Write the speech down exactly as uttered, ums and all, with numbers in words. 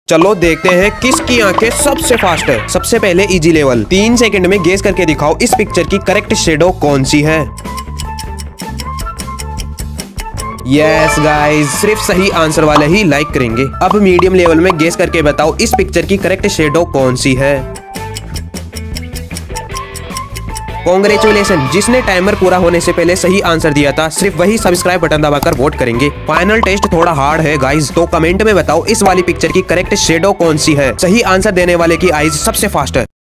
चलो देखते हैं किसकी आंखें सबसे फास्ट है। सबसे पहले इजी लेवल, तीन सेकंड में गेस करके दिखाओ इस पिक्चर की करेक्ट शेडो कौन सी है। यस गाइस, सिर्फ सही आंसर वाले ही लाइक करेंगे। अब मीडियम लेवल में गेस करके बताओ इस पिक्चर की करेक्ट शेडो कौन सी है। कॉन्ग्रेचुलेशन, जिसने टाइमर पूरा होने से पहले सही आंसर दिया था सिर्फ वही सब्सक्राइब बटन दबाकर वोट करेंगे। फाइनल टेस्ट थोड़ा हार्ड है गाइस, तो कमेंट में बताओ इस वाली पिक्चर की करेक्ट शेडो कौन सी है। सही आंसर देने वाले की आईज सबसे फास्ट है।